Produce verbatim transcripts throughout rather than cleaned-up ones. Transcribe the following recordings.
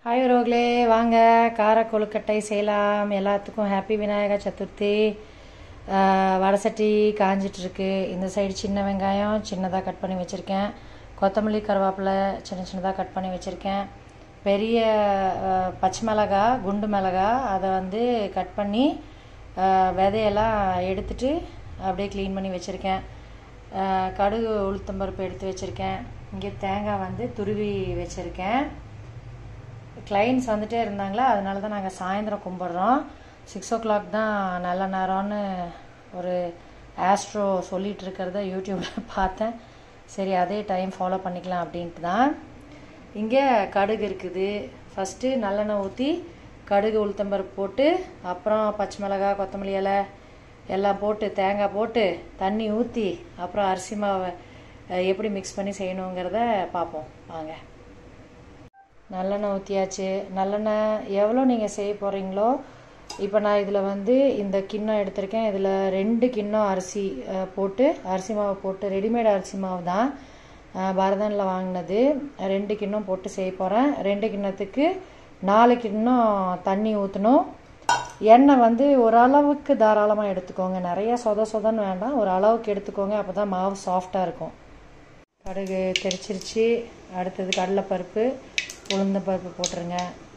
Hi uravuglay, வாங்க கார கொழுக்கட்டை செய்யலாம். எல்லாத்துக்கும் ஹாப்பி விநாயகர் சதுர்த்தி. வடசட்டி காஞ்சிட்டு இருக்கு. இந்த சைடு சின்ன வெங்காயம் சின்னதாக கட் பண்ணி வச்சுருக்கேன். கொத்தமல்லி கருவேப்பிலை சின்ன சின்னதாக கட் பண்ணி வச்சுருக்கேன். பெரிய பச்சை மிளகா குண்டு மிளகா அதை வந்து கட் பண்ணி விதையெல்லாம் எடுத்துட்டு அப்படியே க்ளீன் பண்ணி வச்சுருக்கேன். கடுகு உளுத்தம்பருப்பு எடுத்து வச்சுருக்கேன். இங்கே தேங்காய் வந்து துருவி வச்சுருக்கேன். கிளைண்ட்ஸ் வந்துட்டே இருந்தாங்களா, அதனால தான் நாங்கள் சாயந்தரம் கும்பிட்றோம். சிக்ஸ் ஓ கிளாக் தான் நல்ல நேரம்னு ஒரு ஆஸ்ட்ரோ சொல்லிகிட்டு இருக்கிறத யூடியூப்பில் பார்த்தேன். சரி அதே டைம் ஃபாலோ பண்ணிக்கலாம் அப்படின்ட்டு தான். இங்கே கடுகு இருக்குது. ஃபஸ்ட்டு நல்லெண்ணெய் ஊற்றி கடுகு உளுத்தம்பருப்பு போட்டு அப்புறம் பச்சை மிளகா கொத்தமல்லி இலை எல்லாம் போட்டு தேங்காய் போட்டு தண்ணி ஊற்றி அப்புறம் அரிசி மாவை எப்படி மிக்ஸ் பண்ணி செய்யணுங்கிறத பார்ப்போம் வாங்க. நல்லெண்ணெய் ஊற்றியாச்சு. நல்லெண்ணெய் எவ்வளோ நீங்கள் செய்ய போகிறீங்களோ, இப்போ நான் இதில் வந்து இந்த கிண்ணம் எடுத்திருக்கேன். இதில் ரெண்டு கிண்ணம் அரிசி போட்டு அரிசி மாவு போட்டு ரெடிமேட் அரிசி மாவு தான் பரதனில் வாங்கினது. ரெண்டு கிண்ணம் போட்டு செய்ய போகிறேன். ரெண்டு கிண்ணத்துக்கு நாலு கிண்ணம் தண்ணி ஊற்றணும். எண்ணெய் வந்து ஓரளவுக்கு தாராளமாக எடுத்துக்கோங்க. நிறையா சொத சொதன்னு வேண்டாம், ஒரு அளவுக்கு எடுத்துக்கோங்க. அப்போ தான் மாவு சாஃப்டாக இருக்கும். கடுகு தெரிச்சிருச்சு. அடுத்தது கடலைப்பருப்பு உளுந்த பருப்பு போட்டுருங்க.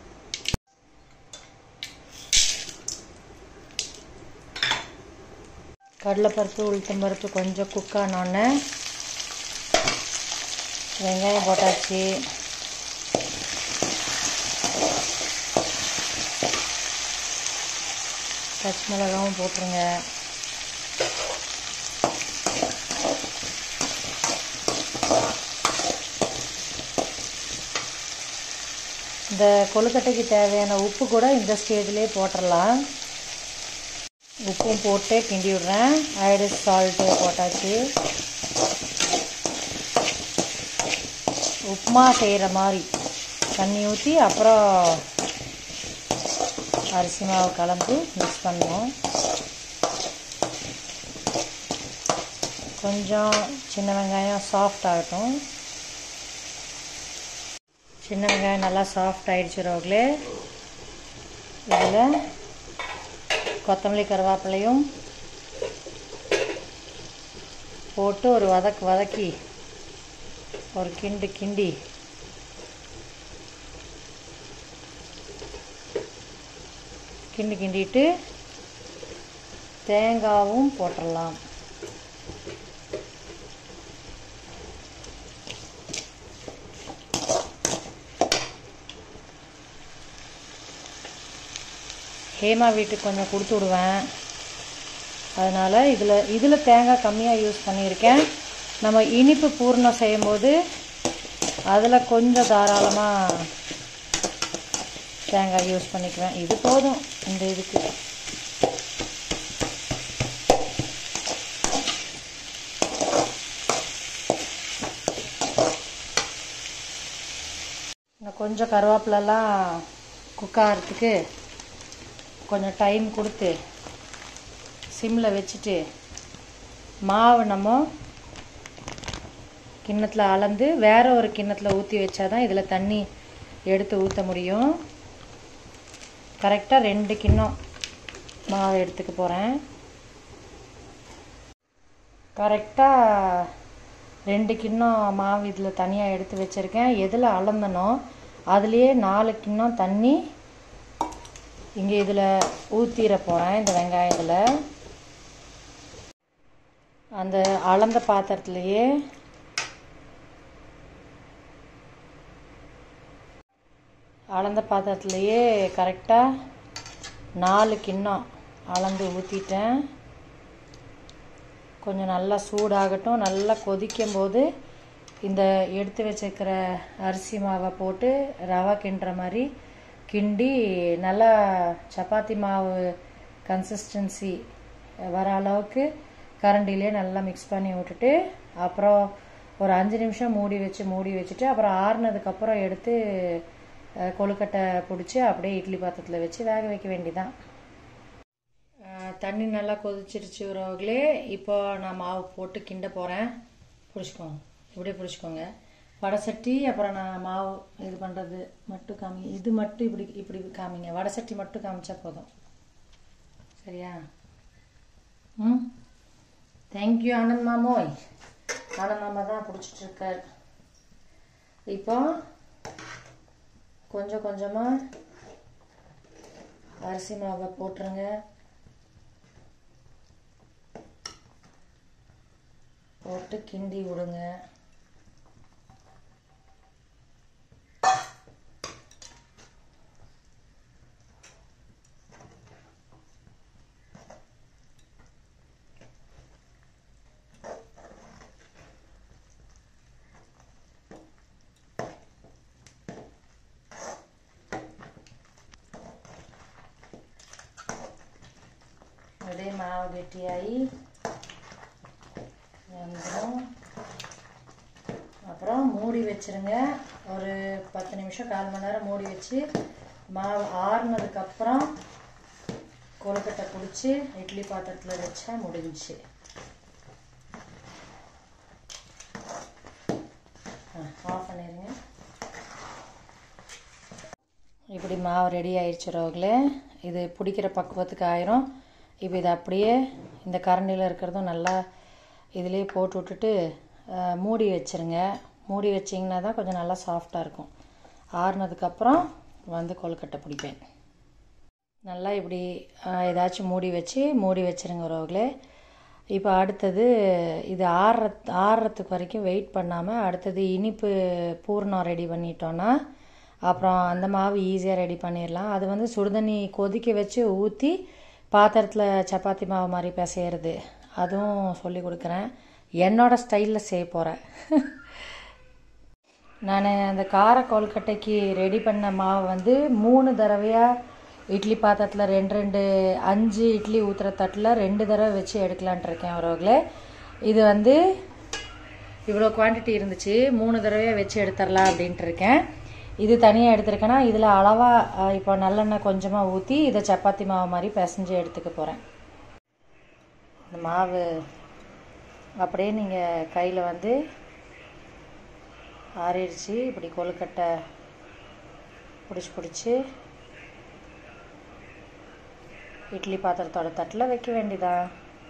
கடலைப்பருப்பு உளுத்தம்பருப்பு கொஞ்சம் குக் ஆனோடனே வெங்காயம் போட்டாச்சு. பச்சை மிளகாவும் போட்டுருங்க. இந்த கொழுக்கட்டைக்கு தேவையான உப்பு கூட இந்த ஸ்டேஜ்லேயே போட்டுடலாம். உப்பும் போட்டு கிண்டி விடுறேன். ஐடு சால்ட்டு போட்டாச்சு. உப்புமா செய்கிற மாதிரி தண்ணி ஊற்றி அப்புறம் அரிசி மாவு கலந்து மிக்ஸ் பண்ணணும். கொஞ்சம் சின்ன வெங்காயம் சாஃப்ட் ஆகட்டும். சின்ன வெங்காயம் நல்லா சாஃப்ட் ஆகிடுச்சு ரோக்லே. இதில் கொத்தமல்லி கருவேப்பிலையும் போட்டு ஒரு வதக்கு வதக்கி ஒரு கிண்டு கிண்டி கிண்டி கிண்டிட்டு தேங்காயும் போட்டுடலாம். ஹேமா வீட்டுக்கு கொஞ்சம் கொடுத்து விடுவேன். அதனால் இதில் இதில் தேங்காய் கம்மியாக யூஸ் பண்ணியிருக்கேன். நம்ம இனிப்பு பூர்ணம் செய்யும்போது அதில் கொஞ்சம் தாராளமாக தேங்காய் யூஸ் பண்ணிக்குவேன். இது போதும் இந்த இதுக்கு. இன்னும் கொஞ்சம் கருவேப்பிலெல்லாம் குக் ஆகிறதுக்கு கொஞ்சம் டைம் கொடுத்து சிம்மில் வச்சுட்டு மாவு நம்ம கிண்ணத்தில் அளந்து வேறு ஒரு கிண்ணத்தில் ஊற்றி வச்சா தான் இதில் தண்ணி எடுத்து ஊற்ற முடியும். கரெக்டாக ரெண்டு கிண்ணம் மாவு எடுத்துக்க போகிறேன். கரெக்டாக ரெண்டு கிண்ணம் மாவு இதில் தனியாக எடுத்து வச்சுருக்கேன். எதில் அளந்தனோ அதுலேயே நாலு கிண்ணம் தண்ணி இங்கே இதில் ஊற்றிட போகிறேன். இந்த வெங்காயத்தில் அந்த அளந்த பாத்திரத்துலையே அளந்த பாத்திரத்துலையே கரெக்டாக நாலு கிண்ணம் அளந்து ஊற்றிட்டேன். கொஞ்சம் நல்லா சூடாகட்டும். நல்லா கொதிக்கும் போது இந்த எடுத்து வச்சுருக்கிற அரிசி மாவை போட்டு ரவா கிண்டுற மாதிரி கிண்டி நல்லா சப்பாத்தி மாவு கன்சிஸ்டன்சி வர அளவுக்கு கரண்டிலே நல்லா மிக்ஸ் பண்ணி விட்டுட்டு அப்புறம் ஒரு அஞ்சு நிமிஷம் மூடி வச்சு மூடி வச்சுட்டு அப்புறம் ஆறுனதுக்கப்புறம் எடுத்து கொழுக்கட்டை பிடிச்சி அப்படியே இட்லி பாத்திரத்தில் வச்சு வேக வைக்க வேண்டியதான். தண்ணி நல்லா கொதிச்சிருச்சு உறவுகளே. இப்போ நான் மாவு போட்டு கிண்ட போகிறேன். பிடிச்சிக்கோங்க, இப்படியே பிடிச்சிக்கோங்க. வடை சட்டி அப்புறம் நான் மாவு இது பண்ணுறது மட்டும் காமி இது மட்டும் இப்படி இப்படி காமிங்க. வடை சட்டி மட்டும் காமிச்சா போதும். சரியா? ம் தேங்க்யூ ஆனந்த் மாமோய். ஆனந்த் மாமா தான் பிடிச்சிட்ருக்கார். இப்போ கொஞ்சம் கொஞ்சமாக அரிசி மாவை போட்டுருங்க. போட்டு கிண்டி விடுங்க. அப்படியே மாவு கெட்டியாகி வந்துடும். அப்புறம் மூடி வச்சுருங்க. ஒரு பத்து நிமிஷம் கால் மணி நேரம் மூடி வச்சு மாவு ஆறுனதுக்கப்புறம் கொழுக்கட்டை பிடிச்சி இட்லி பாத்திரத்தில் வச்சா முடிஞ்சிச்சு. ஆஃப் பண்ணிடுங்க. இப்படி மாவு ரெடி ஆயிடுச்சு ரோகில். இது பிடிக்கிற பக்குவத்துக்கு ஆயிரும். இப்போ இது அப்படியே இந்த கரண்டியில் இருக்கிறதும் நல்லா இதிலே போட்டு விட்டுட்டு மூடி வச்சுருங்க. மூடி வச்சிங்கன்னா தான் கொஞ்சம் நல்லா சாஃப்டாக இருக்கும். ஆறுனதுக்கப்புறம் வந்து கொழுக்கட்டை பிடிப்பேன். நல்லா இப்படி ஏதாச்சும் மூடி வச்சு மூடி வச்சுருங்க ரோகில். இப்போ அடுத்தது இது ஆறுற ஆறுறதுக்கு வரைக்கும் வெயிட் பண்ணாமல் அடுத்தது இனிப்பு பூர்ணம் ரெடி பண்ணிட்டோன்னா அப்புறம் அந்த மாவு ஈஸியாக ரெடி பண்ணிடலாம். அது வந்து சுடுதண்ணி கொதிக்க வச்சு ஊற்றி பாத்திரத்தில் சப்பாத்தி மாவு மாதிரி பிசையிறது, அதுவும் சொல்லி கொடுக்குறேன். என்னோடய ஸ்டைலில் செய்ய போகிறேன். நான் அந்த கார கொழுக்கட்டைக்கு ரெடி பண்ண மாவு வந்து மூணு தடவையாக இட்லி பாத்திரத்தில் ரெண்டு ரெண்டு அஞ்சு இட்லி ஊற்றுற தட்டில் ரெண்டு தடவை வச்சு எடுக்கலான்ட்டு இருக்கேன் ரோகில். இது வந்து இவ்வளோ குவான்டிட்டி இருந்துச்சு, மூணு தடவையாக வச்சு எடுத்துடலாம் அப்படின்ட்டு இருக்கேன். இது தனியாக எடுத்துருக்கேன்னா இதில் அளவாக இப்போ நல்லெண்ணெய் கொஞ்சமாக ஊற்றி இதை சப்பாத்தி மாவு மாதிரி பிசைஞ்சு எடுத்துக்க போகிறேன். இந்த மாவு அப்படியே நீங்கள் கையில் வந்து ஆறிடுச்சு. இப்படி கொழுக்கட்டை பிடிச்சி பிடிச்சி இட்லி பாத்திரத்தோட தட்டில் வைக்க வேண்டியதான்.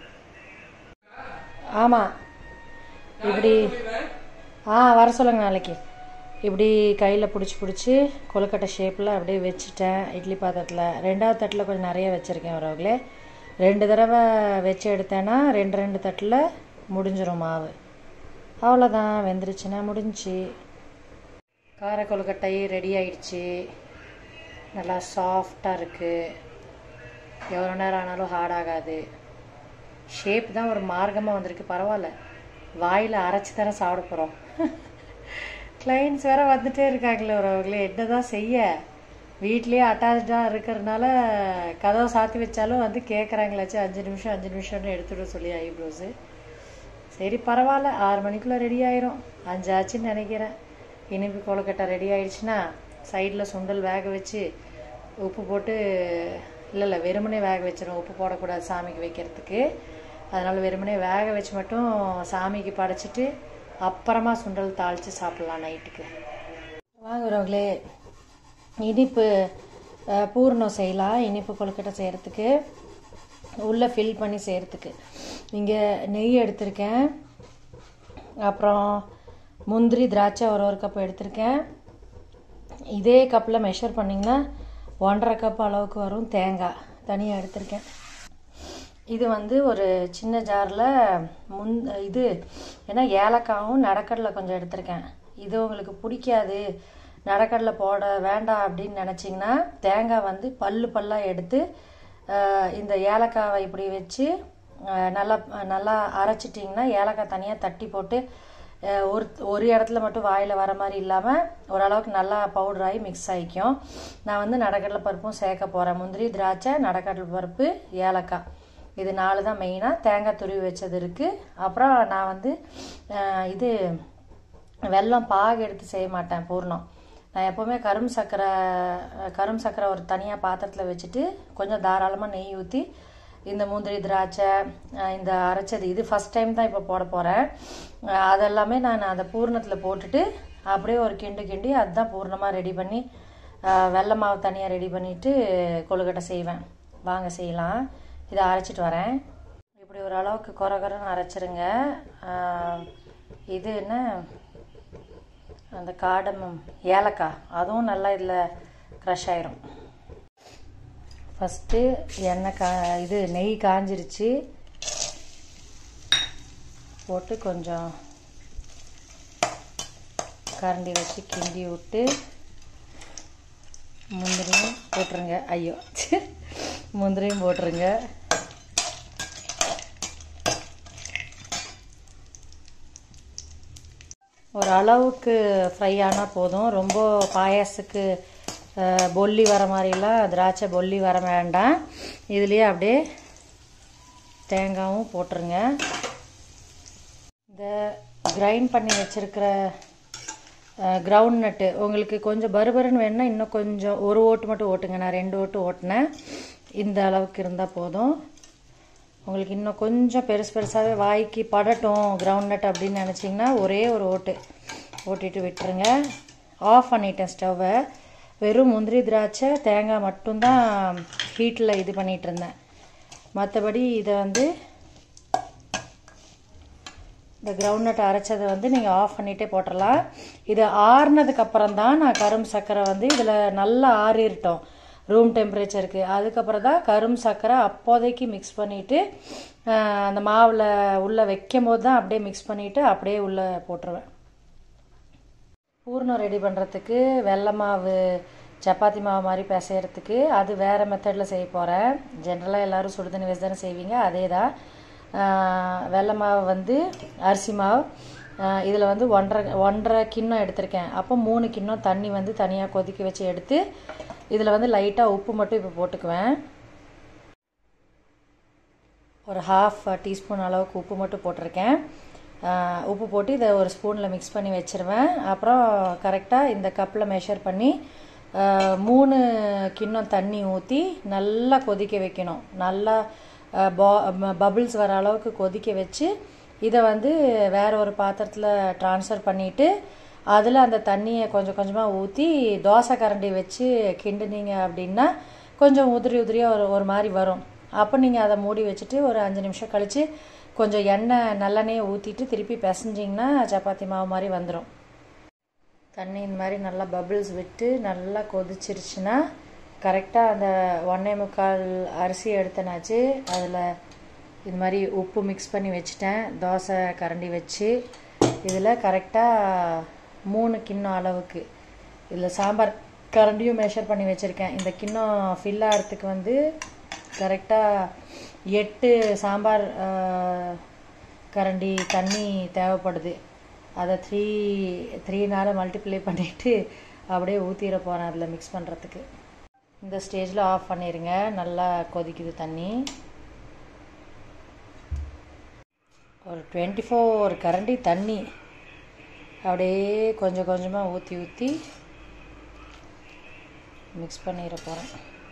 ஆமாம், இப்படி ஆ வர சொல்லுங்க நாளைக்கு. இப்படி கையில் பிடிச்சி பிடிச்சி கொழுக்கட்டை ஷேப்பில் அப்படியே வச்சுட்டேன் இட்லி பாத்திரத்தில். ரெண்டாவது தட்டில் கொஞ்சம் நிறைய வச்சுருக்கேன் வரவங்களே. ரெண்டு தடவை வச்சு எடுத்தேன்னா ரெண்டு ரெண்டு தட்டில் முடிஞ்சிடும் மாவு. அவ்வளோதான், வெந்துருச்சுன்னா முடிஞ்சிச்சு. கார கொழுக்கட்டை ரெடி ஆயிடுச்சு. நல்லா சாஃப்டாக இருக்குது. எவ்வளோ நேரம் ஆனாலும் ஹார்ட் ஆகாது. ஷேப் தான் ஒரு மார்க்கமாக வந்திருக்கு. பரவாயில்ல, வாயில் அரைச்சி தர சாப்பிட போகிறோம். கிளைண்ட்ஸ் வேறு வந்துகிட்டே இருக்காங்களே அவர்களே, என்ன தான் செய்ய. வீட்லேயே அட்டாச்சாக இருக்கிறதுனால கதவை சாத்தி வச்சாலும் வந்து கேட்குறாங்களாச்சும் அஞ்சு நிமிஷம் அஞ்சு நிமிஷம்னு எடுத்துவிட சொல்லி ஐப்ரோஸு. சரி பரவாயில்ல, ஆறு மணிக்குள்ளே ரெடி ஆயிரும். அஞ்சாச்சுன்னு நினைக்கிறேன். இனிப்பு கொழுக்கட்டை ரெடி ஆயிடுச்சுன்னா சைடில் சுண்டல் வேக வச்சு உப்பு போட்டு, இல்லை இல்லை வெறுமனே வேக வச்சிடும், உப்பு போடக்கூடாது சாமிக்கு வைக்கிறதுக்கு. அதனால் வெறுமனே வேக வச்சு மட்டும் சாமிக்கு படைச்சிட்டு அப்புறமா சுண்டல் தாளித்து சாப்பிட்லாம் நைட்டுக்கு. வாங்குறவங்களே, இனிப்பு பூர்ணம் செய்யலாம். இனிப்பு கொழுக்கட்டை செய்கிறதுக்கு உள்ளே ஃபில் பண்ணி செய்கிறதுக்கு இங்கே நெய் எடுத்திருக்கேன். அப்புறம் முந்திரி திராட்சை ஒரு ஒரு கப் எடுத்திருக்கேன். இதே கப்பில் மெஷர் பண்ணிங்கன்னா ஒன்றரை கப் அளவுக்கு வரும். தேங்காய் தனியாக எடுத்திருக்கேன். இது வந்து ஒரு சின்ன ஜாரில் முன் இது ஏன்னா ஏலக்காவும் நடக்கடலை கொஞ்சம் எடுத்திருக்கேன். இது உங்களுக்கு பிடிக்காது, நடக்கடலை போட வேண்டாம் அப்படின்னு நினச்சிங்கன்னா தேங்காய் வந்து பல்லு பல்லாக எடுத்து இந்த ஏலக்காவை இப்படி வச்சு நல்லா நல்லா அரைச்சிட்டிங்கன்னா ஏலக்காய் தனியாக தட்டி போட்டு ஒரு ஒரு இடத்துல மட்டும் வாயில் வர மாதிரி இல்லாமல் ஓரளவுக்கு நல்லா பவுடர் ஆகி மிக்ஸ் ஆகிக்கும். நான் வந்து நடக்கடலை பருப்பும் சேர்க்க போகிறேன். முந்திரி திராட்சை நடக்கடலை பருப்பு ஏலக்காய் இது நாலு தான் மெயினாக. தேங்காய் துருவி வச்சது இருக்குது. அப்புறம் நான் வந்து இது வெல்லம் பாகு எடுத்து செய்ய மாட்டேன் பூர்ணம். நான் எப்போவுமே கரும் சர்க்கரை கரும் சர்க்கரை ஒரு தனியாக பாத்திரத்தில் வச்சுட்டு கொஞ்சம் தாராளமாக நெய் ஊற்றி இந்த முந்திரி திராட்சை இந்த அரைச்சது இது ஃபஸ்ட் டைம் தான் இப்போ போட போகிறேன். அதெல்லாமே நான் அந்த பூர்ணத்தில் போட்டுட்டு அப்படியே ஒரு கிண்டு கிண்டி அதுதான் பூர்ணமாக ரெடி பண்ணி வெள்ளை மாவு தனியாக ரெடி பண்ணிவிட்டு கொழுக்கட்டை செய்வேன். வாங்க செய்யலாம். இதை அரைச்சிட்டு வரேன். இப்படி ஒரு அளவுக்கு குறை குறைன்னு அரைச்சிருங்க. இது என்ன அந்த காடமம் ஏலக்காய் அதுவும் நல்லா இதில் க்ரஷ் ஆயிரும். ஃபஸ்ட்டு எண்ணெய் கா இது நெய் காஞ்சிருச்சு. போட்டு கொஞ்சம் கரண்டி வச்சு கிண்டி விட்டு முந்திரியும் போட்டுருங்க. ஐயோ முந்திரியும் போட்டுருங்க. ஒரு அளவுக்கு ஃப்ரை ஆனால் போதும். ரொம்ப பாயாசத்துக்கு பொல்லி வர மாதிரிலாம் திராட்சை பொல்லி வர வேண்டாம். இதுலேயே அப்படியே தேங்காயும் போட்டுருங்க. இந்த கிரைண்ட் பண்ணி வச்சுருக்கிற கிரவுண்ட் நட்டு உங்களுக்கு கொஞ்சம் பருபருன்னு வேணுன்னா இன்னும் கொஞ்சம் ஒரு ஓட்டு மட்டும் ஓட்டுங்க. நான் ரெண்டு ஓட்டு ஓட்டினேன். இந்த அளவுக்கு இருந்தால் போதும். உங்களுக்கு இன்னும் கொஞ்சம் பெருசு பெருசாகவே வாய்க்கு படட்டும் கிரவுண்ட் நட் அப்படின்னு நினச்சிங்கன்னா ஒரே ஒரு ஓட்டு ஓட்டிட்டு விட்டுருங்க. ஆஃப் பண்ணிட்டேன் ஸ்டவ்வை. வெறும் முந்திரி திராட்சை தேங்காய் மட்டும்தான் ஹீட்டில் இது பண்ணிகிட்டு இருந்தேன். மற்றபடி இதை வந்து இந்த கிரவுண்ட் நட் அரைச்சதை வந்து நீங்கள் ஆஃப் பண்ணிகிட்டே போட்டுடலாம். இது ஆறுனதுக்கப்புறம் தான் நான் கரும்பு சர்க்கரை வந்து இதில் நல்லா ஆறிட்டோம் ரூம் டெம்பரேச்சருக்கு. அதுக்கப்புறம் தான் கரும்பு சர்க்கரை அப்போதைக்கு மிக்ஸ் பண்ணிவிட்டு அந்த மாவில் உள்ளே வைக்கும் போது தான் அப்படியே மிக்ஸ் பண்ணிவிட்டு அப்படியே உள்ளே போட்டுருவேன். பூர்ணம் ரெடி பண்ணுறதுக்கு வெள்ளை மாவு சப்பாத்தி மாவு மாதிரி பிசைகிறதுக்கு அது வேறு மெத்தடில் செய்ய போகிறேன். ஜென்ரலாக எல்லோரும் சுடுதண்ணி வச்சு தானே செய்வீங்க, அதே தான். வெள்ளை மாவு வந்து அரிசி மாவு இதில் வந்து ஒன்றரை ஒன்றரை கிண்ணம் எடுத்திருக்கேன். அப்போ மூணு கிண்ணம் தண்ணி வந்து தனியாக கொதிக்க வச்சு எடுத்து இதில் வந்து லைட்டாக உப்பு மட்டும் இப்போ போட்டுக்குவேன். ஒரு ஹாஃப் டீஸ்பூன் அளவுக்கு உப்பு மட்டும் போட்டிருக்கேன். உப்பு போட்டு இதை ஒரு ஸ்பூனில் மிக்ஸ் பண்ணி வச்சுருவேன். அப்புறம் கரெக்டாக இந்த கப்பில் மெஷர் பண்ணி மூணு கிண்ணம் தண்ணி ஊற்றி நல்லா கொதிக்க வைக்கணும். நல்லா பா பபிள்ஸ் வர அளவுக்கு கொதிக்க வச்சு இதை வந்து வேறு ஒரு பாத்திரத்தில் ட்ரான்ஸ்ஃபர் பண்ணிவிட்டு அதில் அந்த தண்ணியை கொஞ்சம் கொஞ்சமாக ஊற்றி தோசை கரண்டி வச்சு கிண்டுனீங்க அப்படின்னா கொஞ்சம் உதிரி உதிரியாக ஒரு ஒரு மாதிரி வரும். அப்போ நீங்கள் அதை மூடி வச்சுட்டு ஒரு அஞ்சு நிமிஷம் கழித்து கொஞ்சம் எண்ணெய் நல்லெண்ணெயை ஊற்றிட்டு திருப்பி பிசைஞ்சிங்கன்னா சப்பாத்தி மாவு மாதிரி வந்துடும். தண்ணி இந்த மாதிரி நல்லா பபிள்ஸ் விட்டு நல்லா கொதிச்சிருச்சுன்னா கரெக்டாக அந்த ஒன்றே முக்கால் அரிசி எடுத்தனாச்சு. அதில் இது மாதிரி உப்பு மிக்ஸ் பண்ணி வச்சுட்டேன் தோசை கரண்டி வச்சு. இதில் கரெக்டாக மூணு கிண்ணம் அளவுக்கு இதில் சாம்பார் கரண்டியும் மெஷர் பண்ணி வச்சுருக்கேன். இந்த கிண்ணம் ஃபில் ஆகிறதுக்கு வந்து கரெக்டாக எட்டு சாம்பார் கரண்டி தண்ணி தேவைப்படுது. அதை த்ரீ த்ரீனால் மல்டிப்ளை பண்ணிவிட்டு அப்படியே ஊற்றிட போகிறேன் அதில் மிக்ஸ் பண்ணுறதுக்கு. இந்த ஸ்டேஜில் ஆஃப் பண்ணிடுங்க. நல்லா கொதிக்குது தண்ணி. ஒரு டுவெண்ட்டி ஃபோர் கரண்டி தண்ணி அப்படியே கொஞ்சம் கொஞ்சமாக ஊற்றி ஊற்றி மிக்ஸ் பண்ணிட போகிறேன்.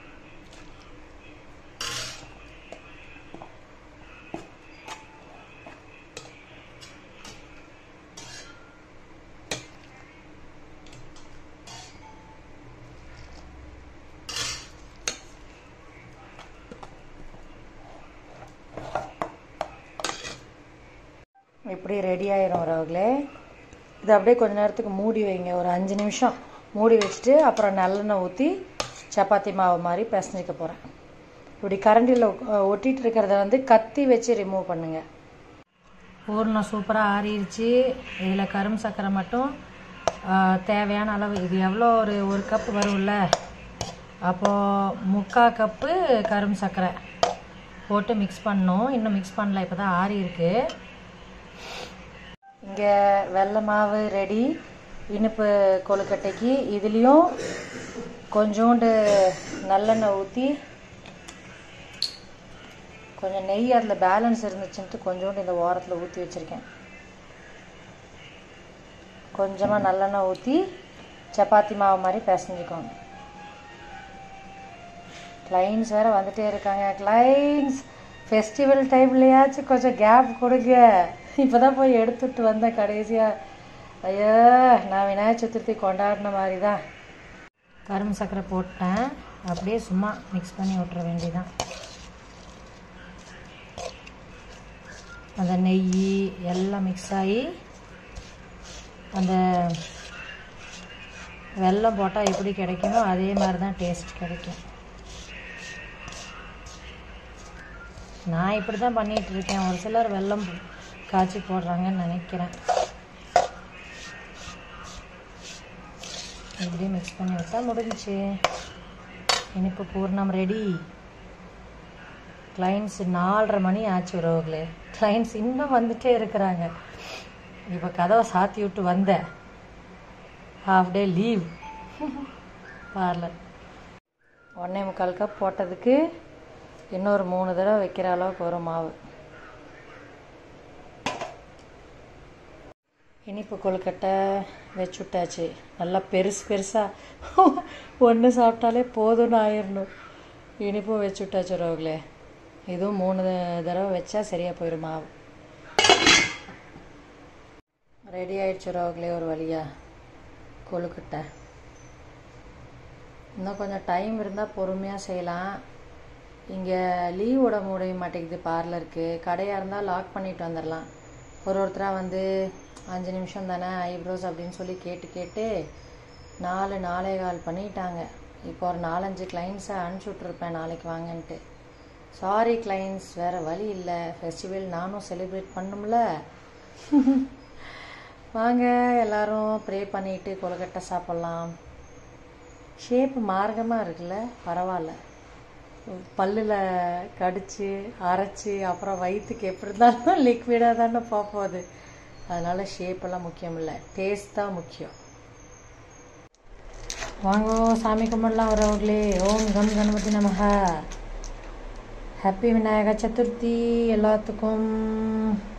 இப்படி ரெடி ஆயிரும் உறவுகளே. இது அப்படியே கொஞ்ச நேரத்துக்கு மூடி வைங்க. ஒரு அஞ்சு நிமிஷம் மூடி வச்சுட்டு அப்புறம் நல்லெண்ணெய் ஊற்றி சப்பாத்தி மாவு மாதிரி பிசைஞ்சிக்க போகிறேன். இப்படி கரண்டியில் ஒட்டிகிட்டு இருக்கிறத வந்து கத்தி வச்சு ரிமூவ் பண்ணுங்க. பூர்ணம் சூப்பராக ஆறிடுச்சு. இதில் கரும்பு சர்க்கரை மட்டும் தேவையான அளவு, இது எவ்வளோ ஒரு ஒரு கப்பு வரும்ல, அப்போது முக்கால் கப்பு கரும்பு சர்க்கரை போட்டு மிக்ஸ் பண்ணணும். இன்னும் மிக்ஸ் பண்ணல, இப்போ தான் ஆறி இருக்கு. இங்கே வெள்ளை மாவு ரெடி இனிப்பு கொழுக்கட்டைக்கு. இதுலேயும் கொஞ்சோண்டு நல்லெண்ணெய் ஊற்றி கொஞ்சம் நெய் அதில் பேலன்ஸ் இருந்துச்சுன்ட்டு கொஞ்சோண்டு இந்த ஓரத்தில் ஊற்றி வச்சுருக்கேன். கொஞ்சமாக நல்லெண்ணெய் ஊற்றி சப்பாத்தி மாவு மாதிரி பிசைஞ்சிக்கோங்க. கிளைண்ட்ஸ் வேறு வந்துகிட்டே இருக்காங்க. கிளைண்ட்ஸ் ஃபெஸ்டிவல் டைம்லையாச்சும் கொஞ்சம் கேப் கொடுங்க. இப்போ தான் போய் எடுத்துகிட்டு வந்தேன் கடைசியாக ஐயா நான் விநாயகர் சதுர்த்தி கொண்டாடின மாதிரி தான் கரும்பு சர்க்கரை போட்டேன். அப்படியே சும்மா மிக்ஸ் பண்ணி விட்டுற வேண்டியதான். அந்த நெய் எல்லாம் மிக்ஸ் ஆகி அந்த வெல்லம் போட்டால் எப்படி கிடைக்குமோ அதே மாதிரி தான் டேஸ்ட் கிடைக்கும். நான் இப்படி தான் பண்ணிகிட்ருக்கேன். ஒரு சிலர் வெல்லம் காய்ச்சி போடுறாங்கன்னு நினைக்கிறேன். இப்படி மிக்ஸ் பண்ணி விட்டால் முடிஞ்சிச்சு. இனிப்பு பூர்ணம் ரெடி. கிளைண்ட்ஸ் நாலரை மணி ஆச்சு உறவுகளே. கிளைண்ட்ஸ் இன்னும் வந்துட்டே இருக்கிறாங்க. இப்போ கதவை சாத்தி விட்டு வந்தேன். Half day leave parlour. ஒன்றே முக்கால் கப் போட்டதுக்கு இன்னொரு மூணு தடவை வைக்கிற அளவுக்கு ஒரு மாவு. இனிப்பு கொழுக்கட்டை வச்சு விட்டாச்சு. நல்லா பெருசு பெருசாக ஒன்று சாப்பிட்டாலே போதும்னு ஆயிடணும். இனிப்பும் வச்சு விட்டாச்சு ரோகளே. இதுவும் மூணு தடவை வச்சா சரியாக போயிடும் மாவு. ரெடி ஆகிடுச்சு ரோகளே ஒரு வழியாக கொழுக்கட்டை. இன்னும் கொஞ்சம் டைம் இருந்தால் பொறுமையாக செய்யலாம். இங்கே லீவ் விட முடிய மாட்டேங்குது பார்லருக்கு. கடையாக இருந்தால் லாக் பண்ணிட்டு வந்துடலாம். ஒரு ஒருத்தராக வந்து அஞ்சு நிமிஷம் தானே ஐப்ரோஸ் அப்படின்னு சொல்லி கேட்டு கேட்டு நாலு நாலே கால் பண்ணிட்டாங்க. இப்போ ஒரு நாலஞ்சு கிளைண்ட்ஸை அனுப்பிச்சி விட்ருப்பேன் நாளைக்கு வாங்கன்ட்டு. சாரி கிளைண்ட்ஸ், வேறு வழி இல்லை. ஃபெஸ்டிவல் நானும் செலிப்ரேட் பண்ணும்ல. வாங்க எல்லோரும் ப்ரே பண்ணிவிட்டு கொழுக்கட்டை சாப்பிட்லாம். ஷேப்பு மார்க்கமாக இருக்குல்ல, பரவாயில்ல. பல்லில் கடிச்சு அரைச்சி அப்புறம் வயிற்றுக்கு எப்படி இருந்தாலும் லிக்விடாக தானே போகுது. அதனால் ஷேப்பெல்லாம் முக்கியம் இல்லை, டேஸ்ட் தான் முக்கியம். வாங்க சாமி கும்பிடலாம் வரவங்களே. ஓம் கம் கணபதி நமஹ. ஹாப்பி விநாயகர் சதுர்த்தி எல்லாத்துக்கும்.